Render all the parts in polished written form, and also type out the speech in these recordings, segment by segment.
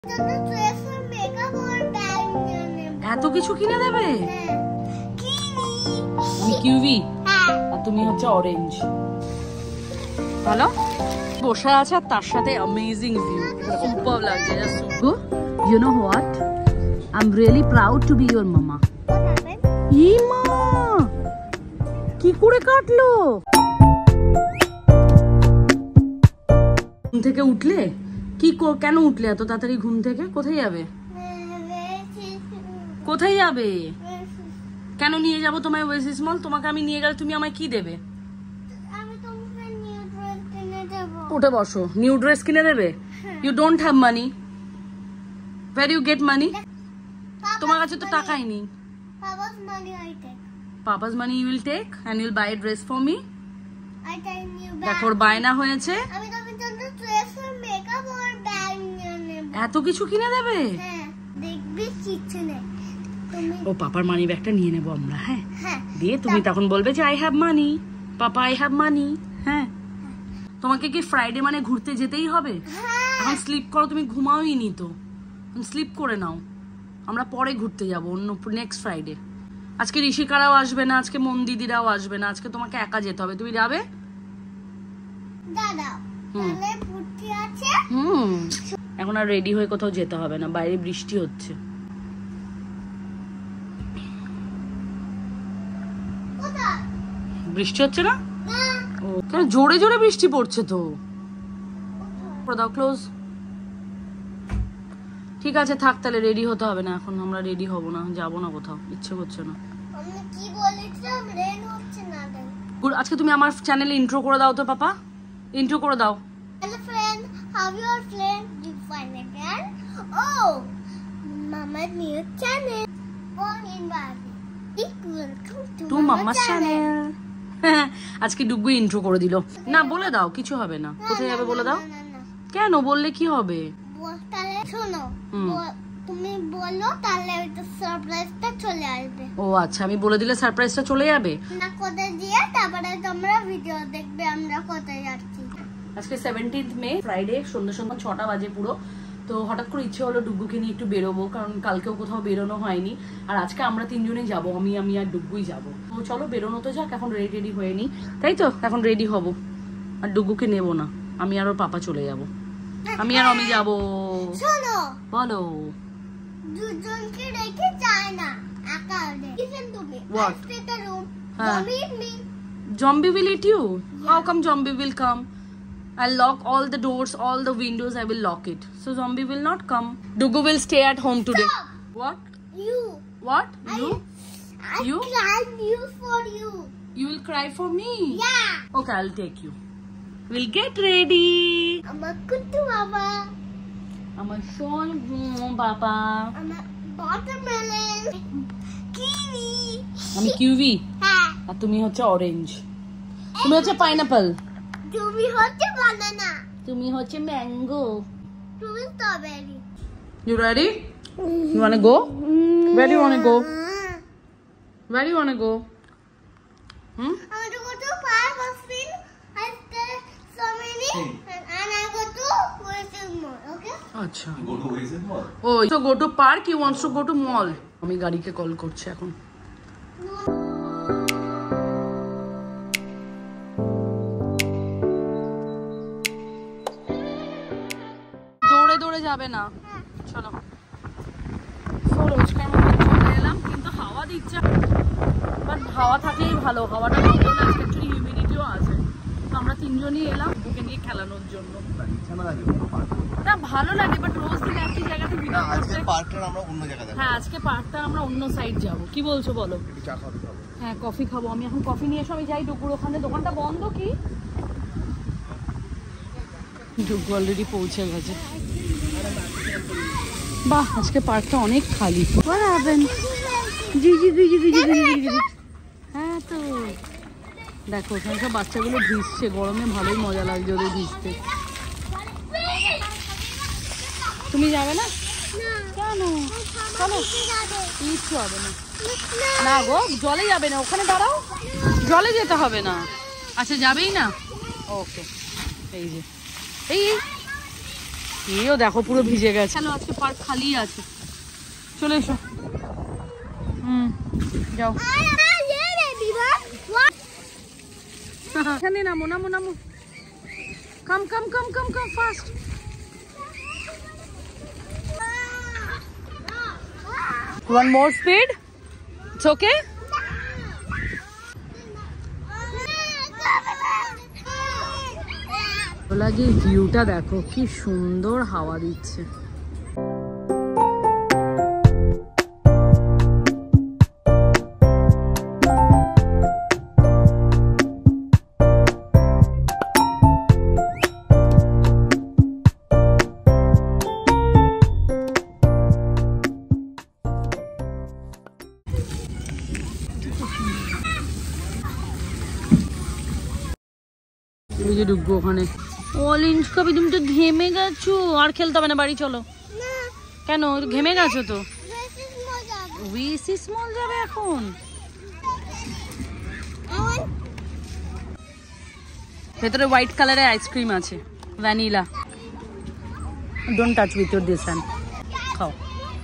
এত কিছু কিনে দেবে? আমি কিউবি আর তুমি হচ্ছে অরেঞ্জ। বলো, বসে আছে আর তার সাথে অ্যামেজিং ভিউ, সুপার লাগছে। You know what? I'm really proud to be your mama. ইমা, কি করে কাটলো? ঘুম থেকে উঠলে? কি কেন উঠলে এত তাড়াতাড়ি ঘুম থেকে? কোথায় যাবে? কোথায় যাবে? কেন নিয়ে যাবো তোমায় ওয়েসিস মল? তোমাকে আমি নিয়ে গেলে তুমি আমায় কি দেবে? উঠে বসো, নিউ ড্রেস কিনে দেবে? You don't have money. Where do you get money? তোমার কাছে তো টাকাই নেই। Papa's money I take. Papa's money you will take and you'll buy a dress for me? I take new bag. দেখো বায়না হয়েছে। আমি তোমার জন্য ড্রেস আর মেকআপ আর ব্যাগ নিয়ে নেব। এত কিছু কিনে দেবে? হ্যাঁ, দেখবি কিছু নেই। তুমি ও পাপার মানি ব্যাগটা নিয়ে নেব আমরা। হ্যাঁ হ্যাঁ, দিয়ে তুমি তখন বলবে যে I have money, papa I have money. হ্যাঁ, তোমাকে কি ফ্রাইডে মানে ঘুরতে যেতেই হবে? এখন স্লিপ করো, তুমি ঘুমাওই নি তো, স্লিপ করে নাও। আমরা পরে ঘুরতে যাব অন্য নেক্সট ফ্রাইডে। আজকে ঋষিকারাও আসবে না, আজকে মন দিদিরাও আসবে না, আজকে তোমাকে একা যেতে হবে। তুমি যাবে? দাদা তাহলে পুটি আছে। এখন আর রেডি হয়ে কোথাও যেতে হবে না, বাইরে বৃষ্টি হচ্ছে। কোথায় বৃষ্টি হচ্ছে না? ও কেন, জোরে জোরে বৃষ্টি পড়ছে তো। দাও ক্লোজ। ঠিক আছে থাক, তাহলে রেডি হতে হবে না এখন, আমরা রেডি হব না, যাবো না কোথাও, ইচ্ছে করছে না। আমি কি বলেছিলাম, রেন হচ্ছে না। আজকে তুমি আমার চ্যানেলে ইন্ট্রো করে দাও তো পাপা, ইন্ট্রো করে দাও। Hello friend, how you are friend? You find again? Oh, Mama's new channel. Born in Bali. Welcome to Mama's channel. আজকে ডুগু ইন্ট্রো করে দিল। না বলে দাও, কিছু হবে না। কোথায় যাবে বলে দাও। কেন, বললে কি হবে? তাহলে শোনো, তুমি বলো, তাহলে ওইটা সারপ্রাইজটা চলে আসবে। ও আচ্ছা, আমি বলে দিলে সারপ্রাইজটা চলে যাবে। না কোথায় দিয়ে, তারপরে তোমরা ভিডিও দেখবে আমরা কোথায় যাচ্ছি। আজকে 17th মে, ফ্রাইডে, সন্ধ্যা 6টা বাজে পুরো। তো হঠাৎ করে ইচ্ছে হলো ডুগুকে নিয়ে একটু বেরোবো, কারণ কালকেও কোথাও বেরোনো হয়নি, আর আজকে আমরা তিনজনেই যাবো, আমি আর ডুগুই যাবো। তো চলো বেরোনো তো যাক, এখন রেডি হয়ে নি, তাই তো এখন রেডি হব। আর ডুগুকে নেবো না, আমি আর ওর পাপা চলে যাবো। আমি আর আমি যাবো। শোনো, বলো। দুজনকে রেখে যায় না, একা কিসেন তুমি? What? Stay the room. Huh. Don't eat me. Zombie will eat you? How come zombie will come? I'll lock all the doors, all the windows, I will lock it. So zombie will not come. Dugu will stay at home today. Stop. What? You. What? You? I You? cried you for you. You will cry for me? Yeah. Okay, I'll take you. We'll get ready. আমার কুটু বাবা, আমার সোন বাবা, আমার watermelon, kiwi. আমি কিউবি হ্যাঁ, আর তুমি হচ্ছে orange. তুমি হচ্ছে পাইনাপল, তুমি হচ্ছে বানানা, তুমি হচ্ছে ম্যাঙ্গো, তুমি strawberry. You ready? You wanna go? Where do you wanna go? Where do you wanna go? I want to go to park of film. I stay so many, and I go to Western Mall. Okay? আচ্ছা, Go to Western Mall. ও তো go to park, he wants to go to mall. আমি গাড়িকে call করছি এখন। দৌড়ে দৌড়ে যাবে না, চলো। রোজকার মতো চলে এলাম, কিন্তু হাওয়া দিচ্ছে, বাট হাওয়া থাকলেই ভালো, হাওয়াটা ভালো না, অ্যাকচুয়ালি হিউমিডিটিও আছে। তো আমরা তিনজনই এলাম বুকে নিয়ে খেলানোর জন্য। না ভালো লাগে, বাট রোজ দিন একই জায়গাতে ভিডিও করতে। আজকে পার্কটা আমরা অন্য জায়গায় যাব। হ্যাঁ আজকে পার্কটা আমরা অন্য সাইড যাব। কি বলছো বলো? একটু চা খাবো। হ্যাঁ কফি খাবো, আমি এখন কফি নিয়ে এসে আমি যাই ডুগুর ওখানে। দোকানটা বন্ধ কি? ডুগু অলরেডি পৌঁছে গেছে। বাহ, আজকে পার্কটা অনেক খালি। What happened? জি। হ্যাঁ তো দেখো ওখানে সব বাচ্চাগুলো ভিজছে, গরমে ভালোই মজা লাগছে ওদের ভিজতে। তুমি যাবে না? কেন? চলো, কিচ্ছু হবে না। না গো, জলে যাবে না, ওখানে দাঁড়াও, জলে যেতে হবে না। আচ্ছা যাবেই না, ওকে। এই যে এই এও দেখো পুরো ভিজে গেছে। চলো আজকে পার্ক খালি আছে, চলে এসো। যাও এখানে নামো নামো নামো, come come come come come fast. One more speed. It's okay. লাগে ভিউটা দেখো কি সুন্দর হাওয়া দিচ্ছে। ঢুকবো ওখানে। অরেঞ্জ কবি তুমি তো ঘেমে গেছো, আর খেলতে হবে না, বাড়ি চলো। কেন ঘেমে গেছো তো? ওয়েসিস মল যাবে এখন? ভেতরে হোয়াইট কালারের আইসক্রিম আছে, vanilla. Don't touch with your this hand. খাও।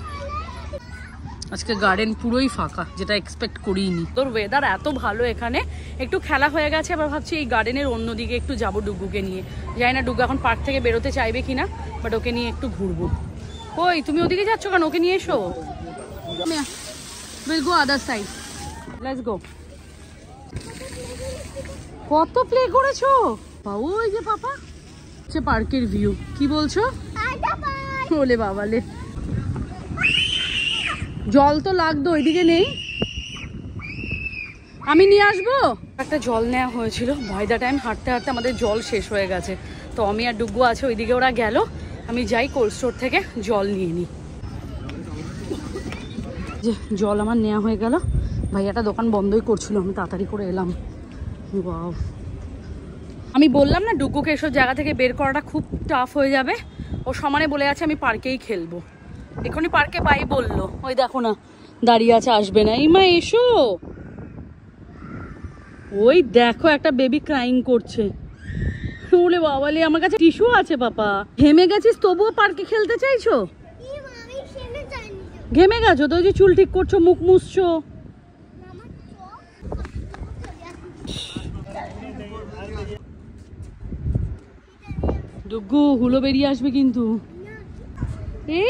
আজকে গার্ডেন পুরোই ফাঁকা, যেটা এক্সপেক্ট করিনি। তোর ওয়েদার এত ভালো, এখানে একটু খেলা হয়ে গেছে। আবার ভাবছি এই গার্ডেনের অন্যদিকে একটু যাবো ডুগুকে নিয়ে। জানি না ডুগু এখন পার্ক থেকে বেরোতে চাইবে কিনা, বাট ওকে নিয়ে একটু ঘুরবো। কই তুমি ওদিকে যাচ্ছ কেন? ওকে নিয়ে এসো। Will go other side, let's go. কত প্লে করেছো? ওই যে পাপা হচ্ছে পার্কের ভিউ। কি বলছো? ওলে বাবালে, জল তো লাগতো, ওইদিকে নেই, আমি নিয়ে আসবো। একটা জল নেওয়া হয়েছিল, বাই দ্য টাইম হাঁটতে হাঁটতে আমাদের জল শেষ হয়ে গেছে। তো আমি আর ডুগু আছে, ওইদিকে ওরা গেল, আমি যাই কোল্ড স্টোর থেকে জল নিয়ে নিই। যে জল আমার নেওয়া হয়ে গেল। ভাইয়াটা দোকান বন্ধই করছিল, আমি তাড়াতাড়ি করে এলাম। ওয়াও, আমি বললাম না ডুগুকে এসব জায়গা থেকে বের করাটা খুব টাফ হয়ে যাবে। ও সমানে বলে আছে আমি পার্কেই খেলবো। এখনই পার্কে বাই বললো, ওই দেখো না দাঁড়িয়ে আছে, আসবে না। এই মা এসো। ওই দেখো একটা বেবি ক্রাইং করছে। ওলে বাবালে, আমার কাছে টিস্যু আছে পাপা। ঘেমে গেছিস তবুও পার্কে খেলতে চাইছো? ঘেমে গেছো তো? ওই যে চুল ঠিক করছো, মুখ মুছছো। ডুগু হুলো বেরিয়ে আসবে কিন্তু। এই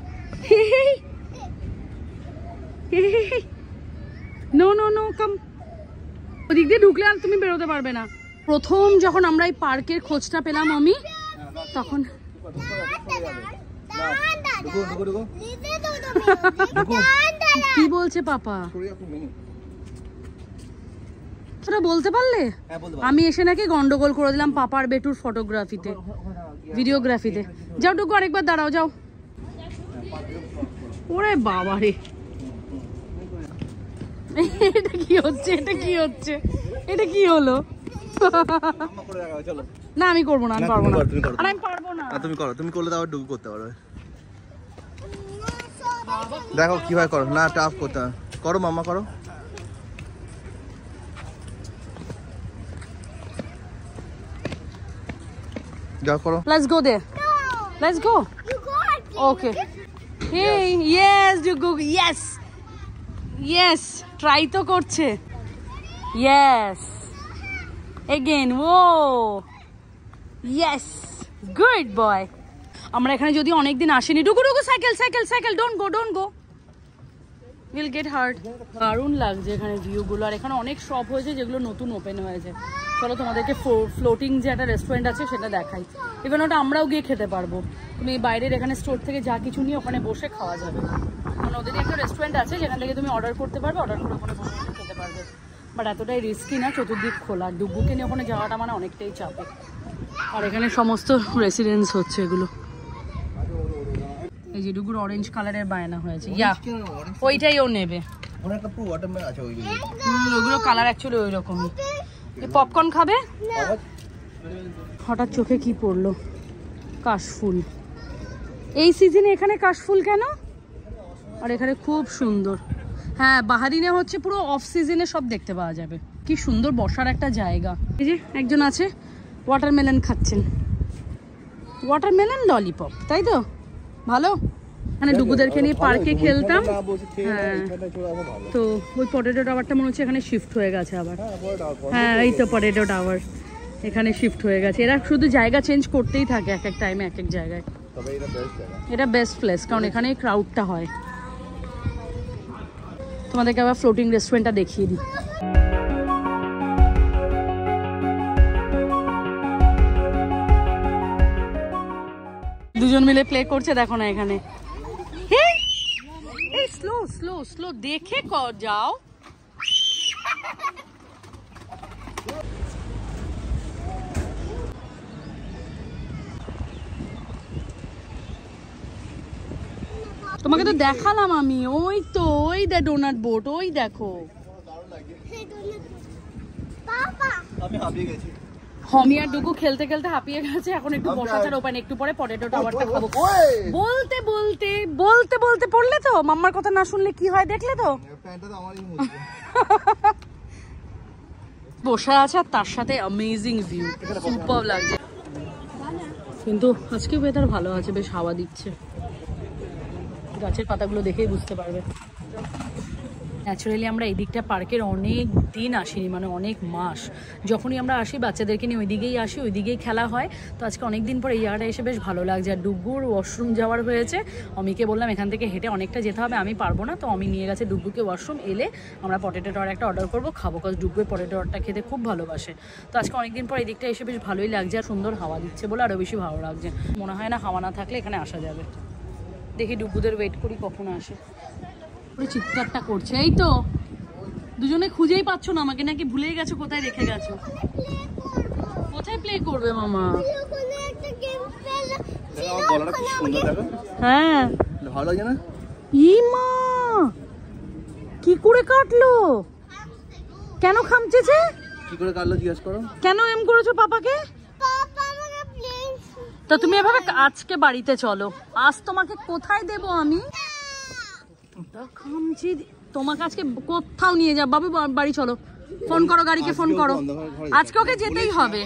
নো নো নো কাম। ওদিক দিয়ে ঢুকলে আর তুমি বেরোতে পারবে না। প্রথম যখন আমরা এই পার্কের খোঁজটা পেলাম আমি, তখন কি বলছে পাপা? সেটা বলতে পারলে? আমি এসে নাকি গন্ডগোল করে দিলাম পাপার বেটুর ফটোগ্রাফিতে, ভিডিওগ্রাফিতে। যাও টুকু আরেকবার দাঁড়াও, যাও। ওরে বাবা রে, এটা কি হচ্ছে? এটা কি হচ্ছে? এটা কি হলো? না আমি করবো না, আমি পারবো না। আর আমি পারবো না। তুমি করো, তুমি করলে তো আবার ডুগু করতে পারবে। দেখো কিভাবে করো, না টাফ করতে করো, মাম্মা করো। যাও করো। Let's go there. Let's go. Okay. Hey, yes, Dugu. Yes. Yes. Try তো করছে। Yes. Again. Whoa. Yes. Good boy. আমরা এখানে যদি অনেকদিন আসেনি। Dugu Dugu cycle cycle cycle, don't go don't go, will get hurt. দারুণ লাগছে এখানে ভিউগুলো। আর এখানে অনেক শপ হয়েছে যেগুলো নতুন ওপেন হয়েছে। চলো তোমাদেরকে ফ্লোটিং যে একটা রেস্টুরেন্ট আছে সেটা দেখাই। ইভেন ওটা আমরাও গিয়ে খেতে পারবো। তুমি বাইরের এখানে স্টোর থেকে যা কিছু নিয়ে ওখানে বসে খাওয়া যাবে। কারণ ওদের একটা রেস্টুরেন্ট আছে যেখান থেকে তুমি অর্ডার করতে পারবে, অর্ডার করে ওখানে বসে বসে খেতে পারবে। বাট এতটাই রিস্কি না, চতুর্দিক খোলা। ডুগুকে নিয়ে ওখানে যাওয়াটা মানে অনেকটাই চাপে। আর এখানে সমস্ত রেসিডেন্স হচ্ছে এগুলো। এই যে ডুগুর অরেঞ্জ কালারের বায়না হয়েছে, ইয়া ওইটাই ও নেবে। ওইগুলো কালার অ্যাকচুয়ালি ওই রকমই। পপকর্ন খাবে? হঠাৎ চোখে কি পড়লো? কাশফুল। এই সিজনে এখানে কাশফুল কেন? আর এখানে খুব সুন্দর। হ্যাঁ, বাহারিনে হচ্ছে পুরো অফ সিজনে সব দেখতে পাওয়া যাবে। কি সুন্দর বসার একটা জায়গা। এই যে একজন আছে ওয়াটারমেলন খাচ্ছেন। ওয়াটারমেলন ললিপপ, তাই তো? ভালো। মানে ডুগুদেরকে নিয়ে পার্কে খেলতাম, হ্যাঁ, তো ওই পটেটো টাওয়ারটা মনে হচ্ছে এখানে শিফট হয়ে গেছে আবার। হ্যাঁ, এই তো পটেটো টাওয়ার এখানে শিফট হয়ে গেছে। এরা শুধু জায়গা চেঞ্জ করতেই থাকে এক এক টাইমে এক এক জায়গায়। এটা বেস্ট প্লেস, কারণ এখানে ক্রাউডটা হয়। তোমাদেরকে আবার ফ্লোটিং রেস্টুরেন্টটা দেখিয়ে দিই। দুজন মিলে প্লে করছে, দেখো না এখানে। এই স্লো স্লো স্লো দেখে কর যাও। তোমাকে তো দেখালাম আমি, ওই তো ওই দে ডোনাট বোট, ওই দেখো। আমি হাঁপিয়ে গেছি। হমি আর ডুগু খেলতে খেলতে হাঁপিয়ে গেছে, এখন একটু বসাচার ওপেন, একটু পরে পটেটো টাওয়ারটা খাবো। বলতে বলতে বলতে বলতে পড়লে তো, মাম্মার কথা না শুনলে কি হয় দেখলে তো। বসে আছে আর তার সাথে অ্যামেজিং ভিউ, সুপার লাগছে। কিন্তু আজকে ওয়েদার ভালো আছে, বেশ হাওয়া দিচ্ছে, গাছের পাতাগুলো দেখেই বুঝতে পারবে। ন্যাচারালি আমরা এই দিকটা পার্কের অনেক দিন আসিনি, মানে অনেক মাস। যখনই আমরা আসি বাচ্চাদেরকে নিয়ে ওই দিকেই আসি, ওই দিকেই খেলা হয়। তো আজকে অনেক দিন পর এই জায়গাটা এসে বেশ ভালো লাগছে। আর ডুগুর ওয়াশরুম যাওয়ার হয়েছে, অমিকে বললাম এখান থেকে হেঁটে অনেকটা যেতে হবে, আমি পারবো না। তো অমি নিয়ে গেছে ডুগুকে ওয়াশরুম। এলে আমরা পটেটো টাওয়ার একটা অর্ডার করবো, খাবো, কাজ ডুগুর পটেটো টাওয়ারটা খেতে খুব ভালোবাসে। তো আজকে অনেকদিন পর এই দিকটা এসে বেশ ভালোই লাগছে, আর সুন্দর হাওয়া দিচ্ছে বলে আরও বেশি ভালো লাগছে। মনে হয় না হাওয়া না থাকলে এখানে আসা যাবে। দেখি ডুগুদের ওয়েট করি কখন আসে। চিৎকারটা করছে, এই তো দুজনে খুঁজেই পাচ্ছ না আমাকে, নাকি ভুলেই গেছো কোথায় রেখে গেছো? কোথায় প্লে করবে মামা? হ্যাঁ ভালো লাগে না? ই মা, কি করে কাটলো? কেন খামচেছে? কি করে কাটলো জিজ্ঞেস করো। কেন এম করেছো পাপাকে? তো তুমি এভাবে আজকে বাড়িতে চলো, আজ তোমাকে কোথায় দেব আমি? খামচি তোমাকে আজকে কোথাও নিয়ে যাব বাবু, বাড়ি চলো। ফোন করো, গাড়িকে ফোন করো, আজকে ওকে যেতেই হবে।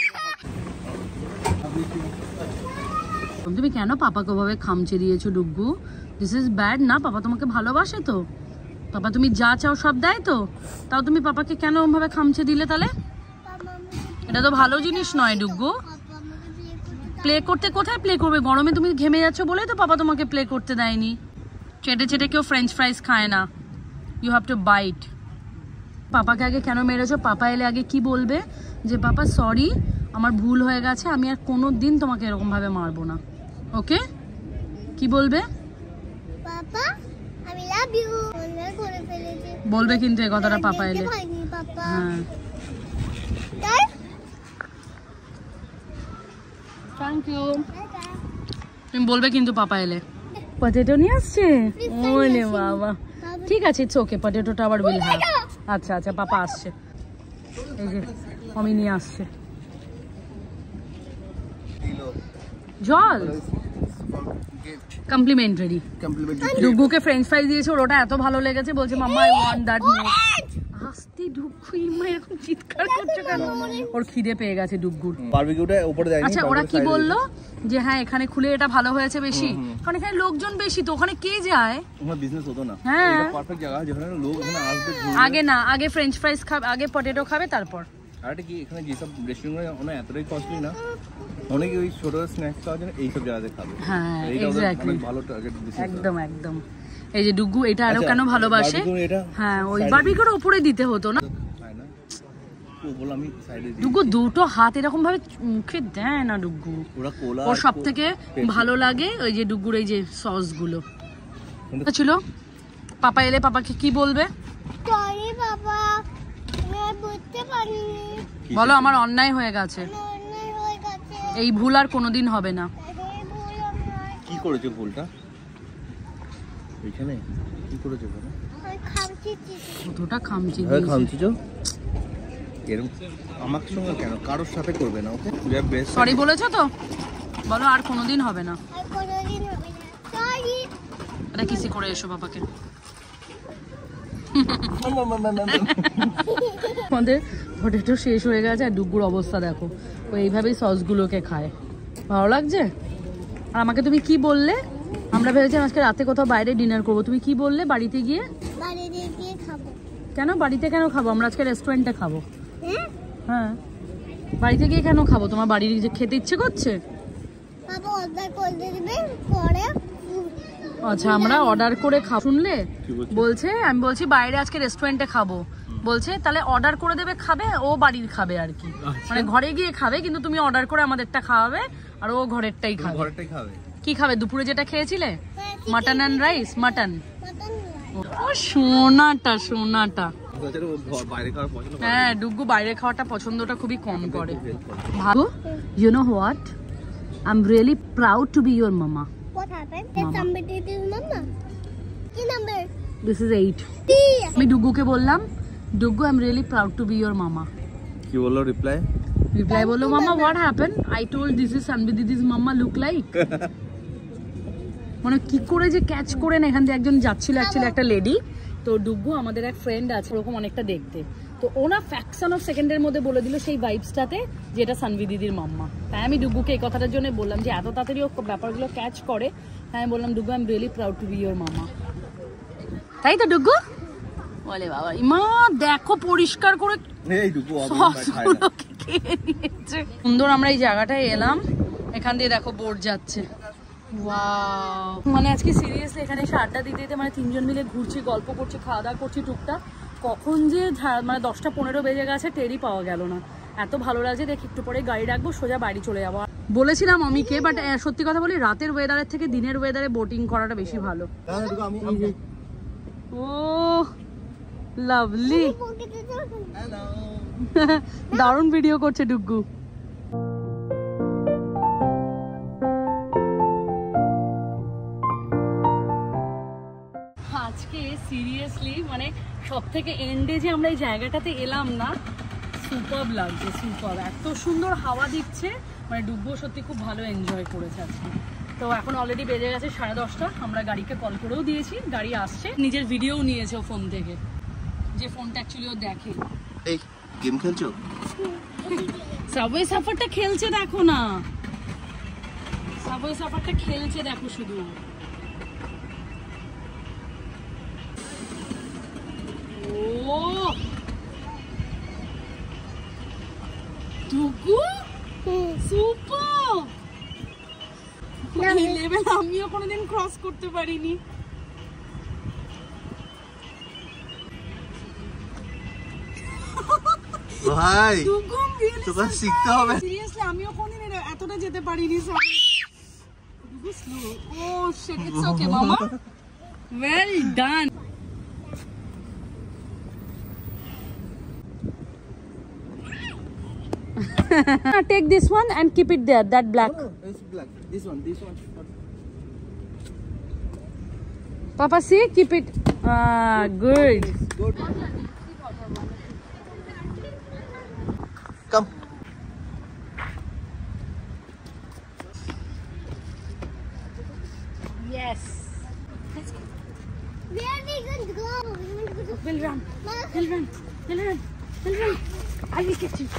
তুমি কেন পাপাকে ওভাবে খামচে দিয়েছো ডুগু? দিস ইজ ব্যাড না। পাপা তোমাকে ভালোবাসে তো, পাপা তুমি যা চাও সব দেয় তো, তাও তুমি পাপাকে কেন ওভাবে খামচে দিলে? তাহলে এটা তো ভালো জিনিস নয় ডুগু। প্লে করতে কোথায় প্লে করবে? গরমে তুমি ঘেমে যাচ্ছ বলেই তো পাপা তোমাকে প্লে করতে দেয়নি। চেটে চেটে কেউ ফ্রেঞ্চ ফ্রাইজ খায় না, ইউ হ্যাভ টু বাইট। পাপাকে আগে কেন মেরেছো? পাপা এলে আগে কি বলবে? যে পাপা সরি, আমার ভুল হয়ে গেছে, আমি আর কোনো দিন তোমাকে এরকম ভাবে মারবো না। ওকে, কি বলবে? পাপা আমি লাভ ইউ করে ফেলেছি বলবে কিন্তু এই কথাটা পাপা এলে। হ্যাঁ, থ্যাংক ইউ। তুমি বলবে কিন্তু পাপা এলে। পটেটো নিয়ে আসছে, ওলে বাবা। ঠিক আছে, it's okay, potato tower will have. আচ্ছা আচ্ছা, পাপা আসছে, এই যে আমি নিয়ে আসছে জল কমপ্লিমেন্টারি। ডুগুকে ফ্রেঞ্চ ফ্রাইজ দিয়েছে, ওর ওটা এত ভালো লেগেছে, বলছে mamma I want that more. আস্তে ডুগু, ইমা এরকম চিৎকার করছে কেন? ওর খিদে পেয়ে গেছে ডুগুর। বারবিকিউটা উপরে দেয়নি। আচ্ছা, ওরা কি বললো যে হ্যাঁ এখানে খুলে এটা ভালো হয়েছে বেশি, কারণ এখানে লোকজন বেশি, তো ওখানে কে যায়? তোমার বিজনেস হতো না। হ্যাঁ, এটা পারফেক্ট জায়গা যেখানে লোক এখানে আসবে। আগে না, আগে ফ্রেঞ্চ ফ্রাইজ খাবে, আগে পটেটো খাবে, তারপর। আর এটা কি এখানে যেসব রেস্টুরেন্ট ওনা এতটাই কস্টলি না, অনেকে ওই ছোট স্ন্যাক্স খাওয়ার জন্য এইসব জায়গাতে খাবে। হ্যাঁ, এইটা এক্স্যাক্টলি, ভালো টার্গেট বিজনেস। একদম একদম। এই যে ডুগু এটা আরো কেন ভালোবাসে? হ্যাঁ, ওই বারবিকিউর উপরে দিতে হতো না। ডুগু দুটো হাত এরকম ভাবে মুখে দেয় না ডুগু। ওর সব থেকে ভালো লাগে ওই যে ডুগুর এই যে সস গুলো ছিল। পাপা এলে পাপাকে কি বলবে? সরি বাবা, আমি আর বুঝতে পারিনি। বলো আমার অন্যায় হয়ে গেছে, অন্যায় হয়ে গেছে, এই ভুল আর কোনোদিন হবে না। কি করেছো ভুলটা? এখানে কি করেছো? আমি খামচিছি। কতটা খামচি হ্যাঁ, দিয়েছে। খামচিছো এরকম আমার সঙ্গে কেন? কারোর সাথে করবে না। ওকে, সরি বলেছো তো, বলো আর কোনোদিন হবে না। আর কোনোদিন হবে না। সরি। এটা কিসি করে এসো বাবাকে। আমাদের পটেটো শেষ হয়ে গেছে, আর ডুগুর অবস্থা দেখো, ও এইভাবেই সসগুলোকে খায়। ভালো লাগছে? আর আমাকে তুমি কি বললে? আমরা ভেবেছিলাম আজকে রাতে কোথাও বাইরে ডিনার করবো, তুমি কি বললে? বাড়িতে গিয়ে খাবো। কেন বাড়িতে কেন খাবো? আমরা আজকে রেস্টুরেন্টে খাবো। হ্যাঁ, বাড়িতে গিয়ে কেন খাবো? তোমার বাড়ির যে খেতে ইচ্ছে করছে? বাবা অর্ডার করে দেবে পরে। আচ্ছা, আমরা অর্ডার করে শুনলে বলছে, আমি বলছি বাইরে আজকে রেস্টুরেন্টে খাবো, বলছে তাহলে অর্ডার করে দেবে, খাবে ও বাড়ির খাবে আর কি, মানে ঘরে গিয়ে খাবে, কিন্তু তুমি অর্ডার করে আমাদেরটা খাওয়াবে আর ও ঘরেরটাই খাবে। কি খাবে? দুপুরে যেটা খেয়েছিলে মাটন অ্যান্ড রাইস? মাটন। ও সোনাটা সোনাটা। হ্যাঁ, ডুগু বাইরে খাওয়াটা পছন্দটা খুবই কম করে। ভালো, you know what, I am really proud to be your mama. What happened? Did somebody do mama? কি নাম্বার? This is 8. আমি ডুগুকে বললাম, Dugu I am really proud to be your mama. কি বললো রিপ্লাই? বললো mama what happen? I told this is Sanvi didi's mama look like. মানে কি করে যে ক্যাচ করে না, এখান থেকে একজন যাচ্ছিল অ্যাকচুয়ালি একটা লেডি, তো ডুগু আমাদের এক ফ্রেন্ড আছে ওরকম অনেকটা দেখতে, তো ওনা ফ্র্যাকশন অফ সেকেন্ডের মধ্যে বলে দিল সেই ভাইবসটাতে যে এটা সানভি দিদির মাম্মা। তাই আমি ডুগুকে এই কথাটার জন্য বললাম যে এত তাড়াতাড়ি ও ব্যাপারগুলো ক্যাচ করে। তাই আমি বললাম Dugu I am really proud to be your mama. তাই তো ডুগু বলে। বাবা ইমা দেখো পরিষ্কার করে সুন্দর। আমরা এই জায়গাটায় এলাম, এখান দিয়ে দেখো বোট যাচ্ছে। মানে আজকে সিরিয়াসলি এখানে এসে আড্ডা দিতে দিতে মানে তিনজন মিলে ঘুরছি, গল্প করছি, খাওয়া দাওয়া করছি টুকটাক, কখন যে মানে 10টা 15 বেজে গেছে টেরই পাওয়া গেল না। এত ভালো লাগছে, দেখি একটু পরে গাড়ি রাখবো, সোজা বাড়ি চলে যাবো। বলেছিলাম অমিকে, বাট সত্যি কথা বলি রাতের ওয়েদারের থেকে দিনের ওয়েদারে বোটিং করাটা বেশি ভালো। ও লাভলি, দারুণ ভিডিও করছে ডুগু। আজকে সিরিয়াসলি মানে সব থেকে এন্ডে যে আমরা এই জায়গাটাতে এলাম না, সুপার লাগছে, সুপার, এত সুন্দর হাওয়া দিচ্ছে, মানে ডুগু সত্যি খুব ভালো এনজয় করেছে আজকে। তো এখন অলরেডি বেজে গেছে 10:30, আমরা গাড়িকে কল করেও দিয়েছি, গাড়ি আসছে, নিজের ভিডিও নিয়েছে ও ফোন থেকে, যে ফোনটা অ্যাকচুয়ালি ও দেখে। এই গেম খেলছো? সাবওয়ে সাফারটা খেলছে, দেখো না সাবওয়ে সাফারটা খেলছে, দেখো শুধু। ও ডুগু সুপার, এই লেভেল আমিও কোনোদিন ক্রস করতে পারিনি। ভাই ডুগু তোকে শিখতে হবে। সিরিয়াসলি আমিও কোনোদিন এতটা যেতে পারিনি। Dugu slow. Oh shit, it's okay mama, well done. Take this one and keep it there, that black. No, it's black. This one. Papa, see, keep it. Good. Good. Come. Yes. Where we going to go? We'll run. We'll run. I will get you.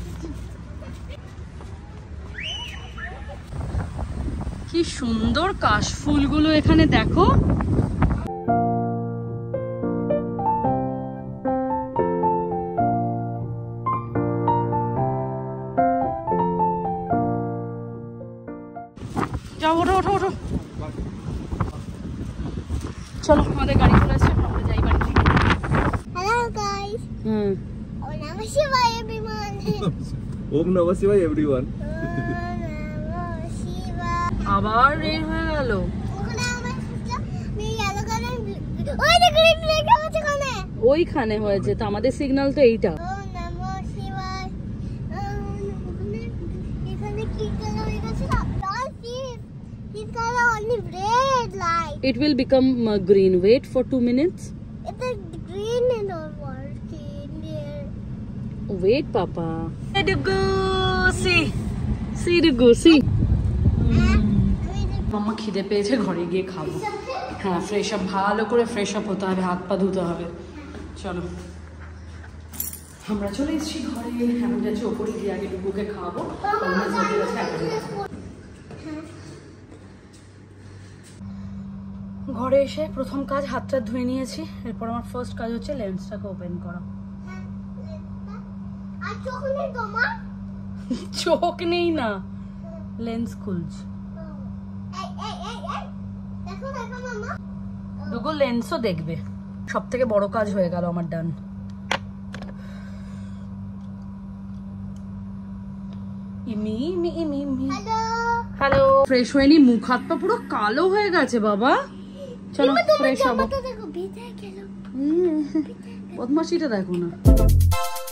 কি সুন্দর কাশফুলগুলো এখানে দেখো। যাও, ওঠো। চলো, আমাদের গাড়ি চলে আসছে, আমরা যাই বাড়ি থেকে। Hello guys. Oh, Namah Shivaya everyone. Om Namah Shivaya everyone. আবার রেড হয়ে গেল। ওইখানে হয়েছে তো, আমাদের সিগন্যাল তো এইটা। It will become green. Wait for 2 minutes. Green and working there. Wait, Papa. Dugu, see, Dugu, see. মাম্মা খিদে পেয়েছে, ঘরে গিয়ে খাবো। হ্যাঁ, ভালো করে ফ্রেশ আপ হতে হবে, হাত পা ধুতে হবে। চলো, আমরা চলে এসেছি ঘরে, এখন যাচ্ছি ওপরে গিয়ে আগে ডুগুকে খাওয়াবো। ঘরে এসে প্রথম কাজ হাতটা ধুয়ে নিয়েছি, এরপর আমার ফার্স্ট কাজ হচ্ছে লেন্সটাকে ওপেন করা। আর চোখ নেই তোমার? চোখ নেই না, লেন্স খুলছি। দেখো দেখো মামা, ডুগু লেন্সও দেখবে। সব থেকে বড় কাজ হয়ে গেল আমার, ডান। হ্যালো। হ্যালো। ফ্রেশ হয়নি, মুখ হাত পা পুরো কালো হয়ে গেছে বাবা। চলো ফ্রেশ হবো। দেখো ভিজে গেল। বদমাশিটা দেখো না।